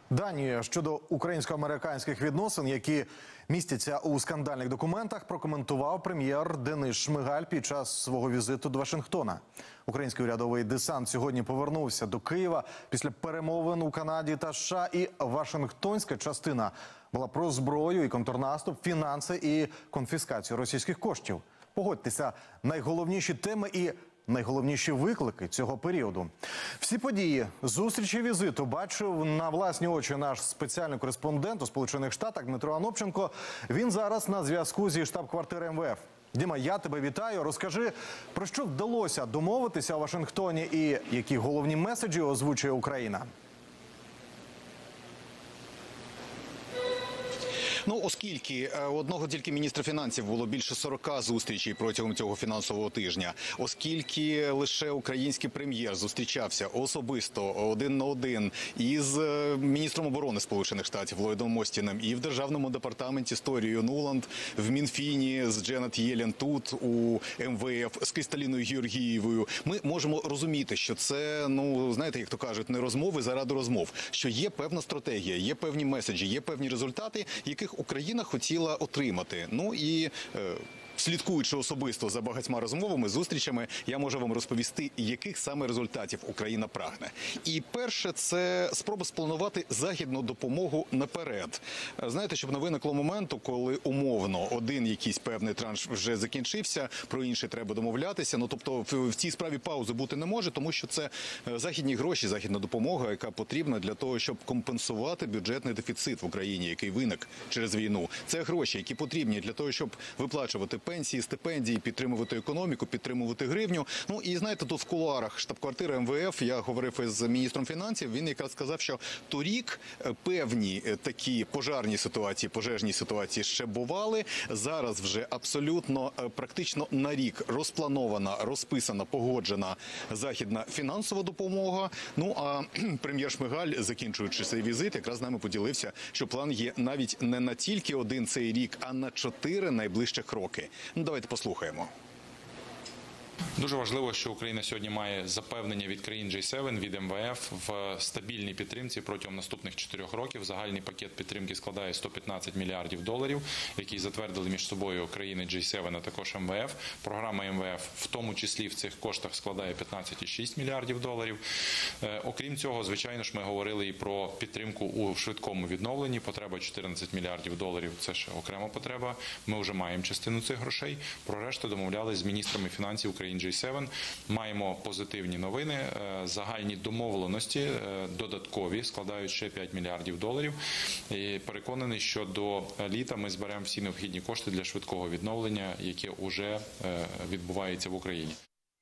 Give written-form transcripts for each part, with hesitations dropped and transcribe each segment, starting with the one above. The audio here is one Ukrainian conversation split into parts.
Дані щодо українсько-американських відносин, які містяться у скандальних документах, прокоментував прем'єр Денис Шмигаль під час свого візиту до Вашингтона. Український урядовий десант сьогодні повернувся до Києва після перемовин у Канаді та США, і вашингтонська частина була про зброю і контрнаступ, фінанси і конфіскацію російських коштів. Погодьтеся, найголовніші теми і найголовніші виклики цього періоду. Всі події зустрічі візиту бачив на власні очі наш спеціальний кореспондент у Сполучених Штатах Дмитро Анопченко. Він зараз на зв'язку зі штаб-квартири МВФ. Діма, я тебе вітаю. Розкажи, про що вдалося домовитися у Вашингтоні і які головні меседжі озвучує Україна? Оскільки одного тільки міністра фінансів було більше 40 зустрічей протягом цього фінансового тижня, оскільки лише український прем'єр зустрічався особисто один на один із міністром оборони Сполучених Штатів Ллойдом Остіном і в Державному департаменті з Торією Нуланд, в Мінфіні з Дженет Єлен тут, у МВФ з Крісталіною Георгієвою, ми можемо розуміти, що це, знаєте, як то кажуть, не розмови заради розмов, що є певна стратегія, є певні меседжі, є певні результати, яких Україна хотіла отримати. Слідкуючи особисто за багатьма розмовами, зустрічами, я можу вам розповісти, яких саме результатів Україна прагне. І перше – це спроба спланувати західну допомогу наперед. Знаєте, щоб не виникло моменту, коли умовно один якийсь певний транш вже закінчився, про інший треба домовлятися. Тобто в цій справі паузи бути не може, тому що це західні гроші, західна допомога, яка потрібна для того, щоб компенсувати бюджетний дефіцит в Україні, який виник через війну. Це гроші, які потрібні для того, щоб виплачувати пенсії, стипендії, підтримувати економіку, підтримувати гривню. І знаєте, тут в кулуарах штаб-квартири МВФ, я говорив із міністром фінансів, він якраз сказав, що торік певні такі пожежні ситуації ще бували. Зараз вже абсолютно практично на рік розпланована, розписана, погоджена західна фінансова допомога. А прем'єр Шмигаль, закінчуючи цей візит, якраз з нами поділився, що план є навіть не на тільки один цей рік, а на 4 найближчих роки. Давайте послухаємо. Дуже важливо, що Україна сьогодні має запевнення від країн G7, від МВФ в стабільній підтримці протягом наступних 4 років. Загальний пакет підтримки складає $115 мільярдів, який затвердили між собою країни G7, а також МВФ. Програма МВФ в тому числі в цих коштах складає $15,6 мільярдів. Окрім цього, звичайно ж, ми говорили і про підтримку у швидкому відновленні. Потреба $14 мільярдів – це ще окрема потреба. Ми вже маємо частину цих грошей. Про решту домовлялись з міністрами фінансів країн G7. Маємо позитивні новини. Загальні домовленості додаткові складають ще $5 мільярдів. І переконаний, що до літа ми зберемо всі необхідні кошти для швидкого відновлення, яке вже відбувається в Україні.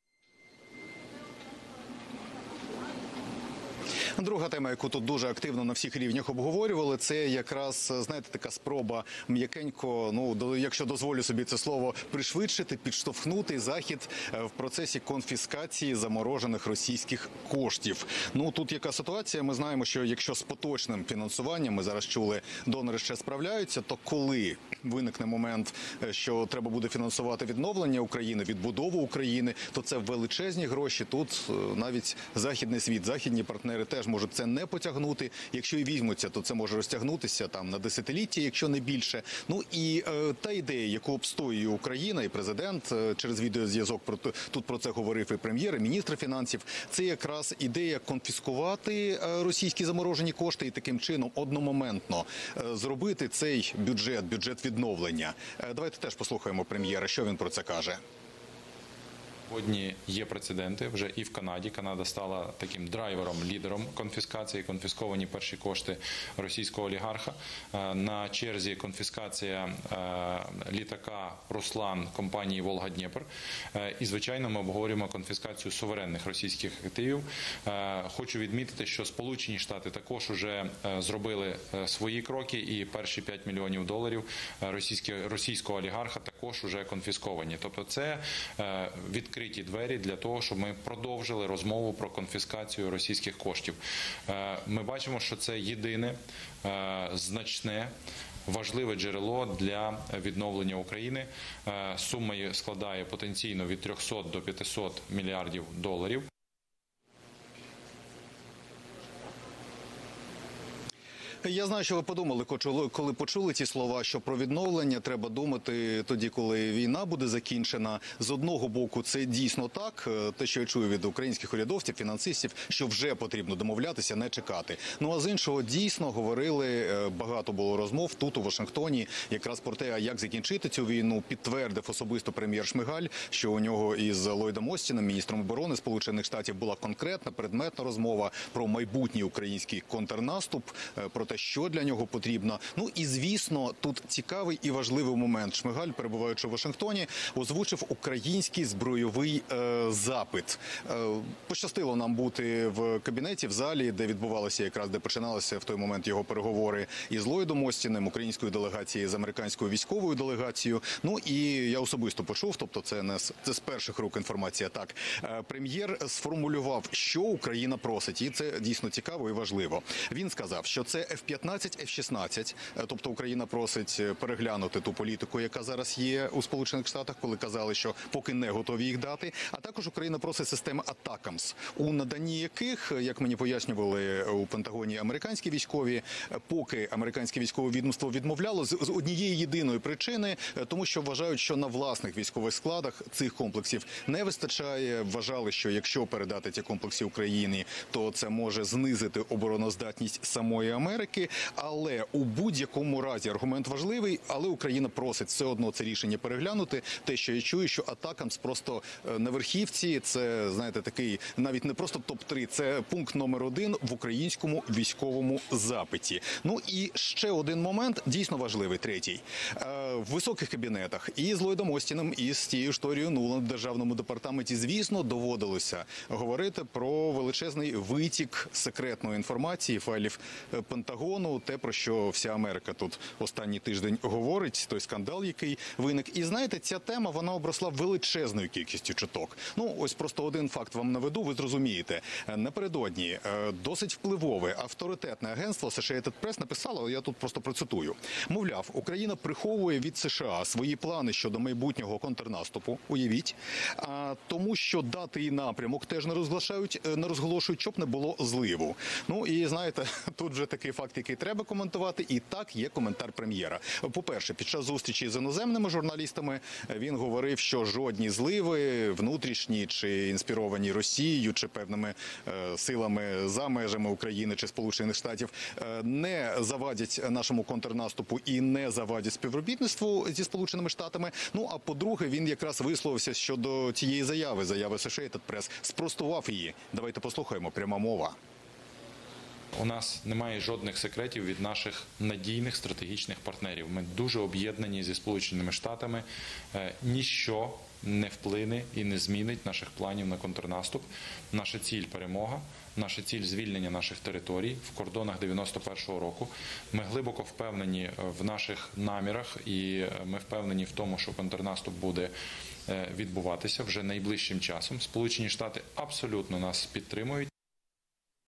Друга тема, яку тут дуже активно на всіх рівнях обговорювали, це якраз, знаєте, така спроба м'якенько, якщо дозволю собі це слово, пришвидшити, підштовхнути Захід в процесі конфіскації заморожених російських коштів. Тут яка ситуація? Ми знаємо, що якщо з поточним фінансуванням, ми зараз чули, донори ще справляються, то коли виникне момент, що треба буде фінансувати відновлення України, відбудову України, то це величезні гроші. Тут навіть західний світ, західні партнери теж можуть це не потягнути. Якщо і візьмуться, то це може розтягнутися на десятиліття, якщо не більше. І та ідея, яку обстоює Україна і президент через відеозв'язок, тут про це говорив і прем'єр, і міністр фінансів, це якраз ідея конфіскувати російські заморожені кошти і таким чином одномоментно зробити цей бюджет відновлення. Давайте теж послухаємо прем'єра, що він про це каже. Сьогодні є прецеденти вже і в Канаді. Канада стала таким драйвером, лідером конфіскації. Конфісковані перші кошти російського олігарха. На черзі конфіскація літака «Руслан» компанії «Волга-Дніпр». І, звичайно, ми обговорюємо конфіскацію суверенних російських активів. Хочу відмітити, що Сполучені Штати також вже зробили свої кроки, і перші $5 мільйонів російського олігарха також вже конфісковані. Тобто це відкриті двері для того, щоб ми продовжили розмову про конфіскацію російських коштів. Ми бачимо, що це єдине, значне, важливе джерело для відновлення України. Сума складає потенційно від 300 до 500 мільярдів доларів. Я знаю, що ви подумали, коли почули ті слова, що про відновлення треба думати тоді, коли війна буде закінчена. З одного боку, це дійсно так, те, що я чую від українських урядовців, фінансистів, що вже потрібно домовлятися, не чекати. Ну а з іншого, дійсно, говорили, багато було розмов тут, у Вашингтоні, якраз про те, як закінчити цю війну. Підтвердив особисто прем'єр Шмигаль, що у нього із Ллойдом Остіном, міністром оборони Сполучених Штатів, була конкретна, предметна розмова про майбутній український контрнаступ, про те, що для нього потрібно. Ну і, звісно, тут цікавий і важливий момент. Шмигаль, перебуваючи в Вашингтоні, озвучив український збройовий запит. Пощастило нам бути в кабінеті, в залі, де відбувалося якраз, де починалися в той момент його переговори із Ллойдом Остіним, українською делегацією з американською військовою делегацією. Ну і я особисто почув, тобто це з перших рук інформація. Так, прем'єр сформулював, що Україна просить, і це дійсно цікаво і важливо. Він сказав, що це F-15, F-16, тобто Україна просить переглянути ту політику, яка зараз є у Сполучених Штатах, коли казали, що поки не готові їх дати. А також Україна просить системи ATACMS, у наданні яких, як мені пояснювали у Пентагоні американські військові, поки американське військове відомство відмовляло з однієї єдиної причини, тому що вважають, що на власних військових складах цих комплексів не вистачає. Вважали, що якщо передати ці комплекси Україні, то це може знизити обороноздатність самої Америки. Але у будь-якому разі аргумент важливий, але Україна просить все одно це рішення переглянути. Те, що я чую, що ATACMS просто на верхівці, це, знаєте, такий навіть не просто топ-3, це пункт номер 1 в українському військовому запиті. Ну і ще один момент, дійсно важливий, третій. В високих кабінетах і з Ллойдом Остіном, і з тією ж Торією Нуланд в Державному департаменті, звісно, доводилося говорити про величезний витік секретної інформації, файлів Пентагону, те, про що вся Америка тут останній тиждень говорить, той скандал, який виник. І знаєте, ця тема, вона обросла величезною кількістю чуток. Ну, ось просто один факт вам наведу, ви зрозумієте. Напередодні досить впливове, авторитетне агентство Associated Press написало, я тут просто процитую, мовляв, Україна приховує від США свої плани щодо майбутнього контрнаступу, уявіть, тому що дати і напрямок теж не розголошують, щоб не було зливу. Ну і знаєте, тут вже такий факт, який треба коментувати, і так є коментар прем'єра. По-перше, під час зустрічі з іноземними журналістами він говорив, що жодні зливи, внутрішні чи інспіровані Росією, чи певними силами за межами України чи Сполучених Штатів, не завадять нашому контрнаступу і не завадять співробітництву зі Сполученими Штатами. Ну, а по-друге, він якраз висловився щодо тієї заяви Associated Press, спростував її. Давайте послухаємо, пряма мова. У нас немає жодних секретів від наших надійних стратегічних партнерів. Ми дуже об'єднані зі Сполученими Штатами. Ніщо не вплине і не змінить наших планів на контрнаступ. Наша ціль – перемога, наша ціль – звільнення наших територій в кордонах 91-го року. Ми глибоко впевнені в наших намірах і ми впевнені в тому, що контрнаступ буде відбуватися вже найближчим часом. Сполучені Штати абсолютно нас підтримують.